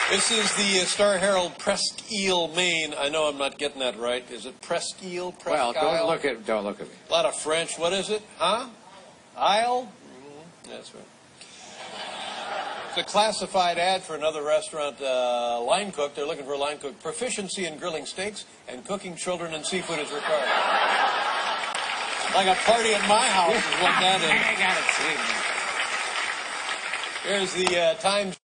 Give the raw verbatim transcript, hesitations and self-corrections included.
This is the uh, Star Herald Presqu'île, Maine. I know I'm not getting that right. Is it Presqu'île? Presque Well, don't look at don't look at me. A lot of French. What is it? Huh? Isle? Mm-hmm. That's right. It's a classified ad for another restaurant, uh, line cook. They're looking for a line cook. Proficiency in grilling steaks and cooking children and seafood is required. Like a party at my house is what that is. I got it. Here's the uh, Times.